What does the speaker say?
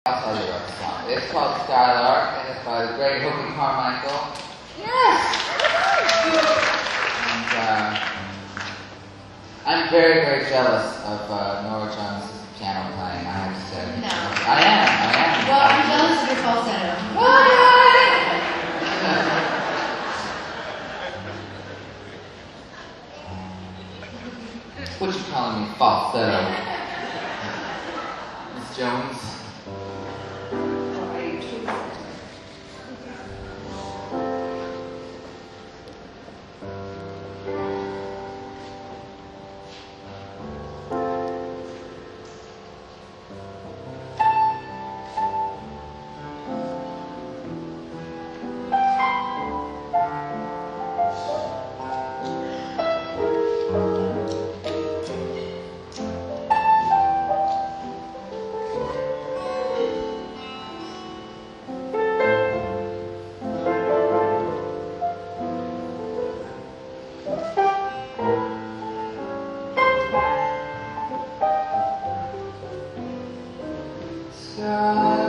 I'll tell you what the song. It's called Skylark, and it's by the great Hokie Carmichael. Yes! And I'm very, very jealous of Nora Jones' piano playing, I have to say. No. I am. Well, I'm jealous of your falsetto. What you calling me, falsetto? Miss Jones? Sky